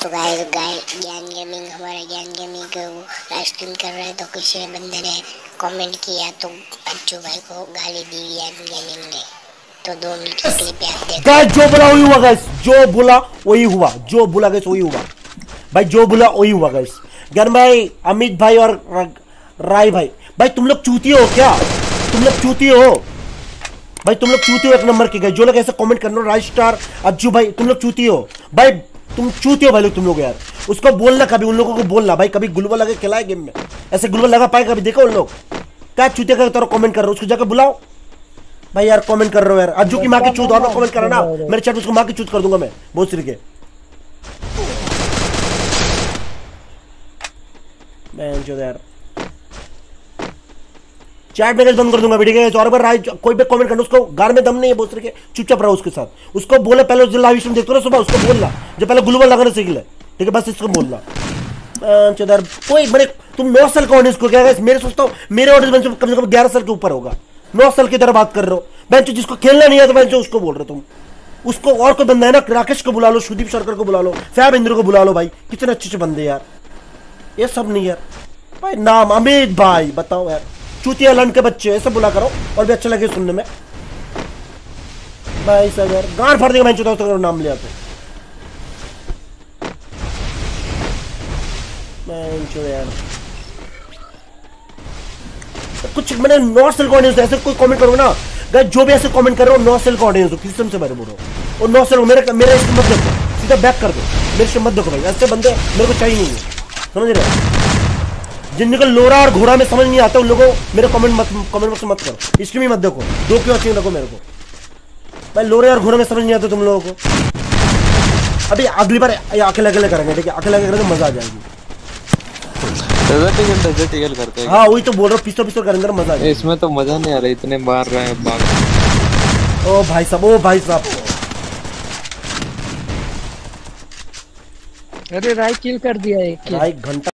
तो ज्ञान गेमिंग हमारा ज्ञान गेमिंग को लाइव स्ट्रीम कर रहे हैं, तो किसी बंदे ने कमेंट किया तो अज्जू भाई को गाली दी ज्ञान गेमिंग ने। तो 2 मिनट की क्लिप आप देख। गाइस जो बोला वही हुआ गाइस, जो बोला वही हुआ, जो बोला गाइस वही हुआ भाई, जो बोला वही हुआ गाइस। ज्ञान भाई, अमित भाई और राय भाई, भाई तुम लोग चूती हो क्या? तुम लोग चूती हो भाई, तुम लोग चूती हो एक नंबर के। गाइस जो लोग ऐसे कमेंट कर रहे हो राइट स्टार अज्जू भाई, तुम लोग चूती हो भाई, तुम चूती हो भाई लोग, तुम लोग यार। उसको बोलना कभी, उन लोगों को बोलना भाई, कभी गुलवा लगा खिलाए गेम में, ऐसे गुलवा लगा पाए कभी? देखो उन लोग क्या चूतिया का तरह कमेंट कर रहे हो, उसको जाकर बुलाओ भाई यार। कमेंट कर रहे हो यार, अज्जू की माँ की चूत और कमेंट करा ना, मेरे चैट उसको माँ की चूत कर दूंगा मैं बहुत सिर के। यार चैट में बंद कर दूंगा वीडियो के। और बार कोई भी कमेंट करना, उसको गार में दम नहीं है बहुत के, चुपचाप रहो उसके साथ। उसको बोले पहले जो लाइव स्ट्रीम देखते हो सुबह, उसको बोलना जब पहले गुलवा लगाना सीख ले, ठीक है? बस इसको बोलना। कोई मेरे तुम 9 साल का ऑडियंस को क्या है, मेरे सोचता हूँ मेरे ऑडियंस कम से कम 11 साल के ऊपर होगा। 9 साल की तरह बात कर रहे हो बेंचो, जिसको खेलना नहीं है तो बेंचो उसको बोल रहे तुम। उसको और कोई बंदा है ना, राकेश को बुला लो, सुदीप शर्कर को बुला लो, फैब इंद्र को बुला लो भाई, कितने अच्छे बंदे यार। ये सब नहीं यार भाई। नाम अमित भाई, बताओ यार, चूतिया लंड के बच्चे ऐसे बुला करो और भी अच्छा लगे सुनने में भाई। सब यार गांड फाड़ देगा मैं तो नाम ले आते यार। कुछ मैंने 9 साल का ऑडियंस, ऐसे कोई कमेंट करो ना गाइस, जो भी ऐसे कमेंट कर रहे हो 9 साल का ऑडियंस हो, किसी से बारे बोल रहा हूँ। और 9 साल मेरे इसको मत देखो, सीधा बैक कर दो, मेरे से मत देखो भाई। ऐसे बंदे मेरे को चाहिए नहीं है, समझ रहे? जिनको लोरा और घोड़ा में समझ नहीं आता उन लोगों मेरे कमेंट बॉक्स में मत करो, इसकी भी मत देखो, दो क्यों अच्छी रखो मेरे को भाई। लोरे और घोड़ा में समझ नहीं आता तुम लोगों को। अभी अगली बार अकेले अकेले करेंगे, ठीक है? अकेले अकेले करेंगे, मजा आ जाएगी। करते हैं। हाँ वही तो बोल रहा हूँ, पिस्तौल करेंगे मजा आ जाएगा। इसमें तो मजा नहीं आ रहा, इतने मार रहे हैं बाग। ओ भाई साहब, ओ भाई साहब, अरे राय किल कर दिया एक भाई घंटा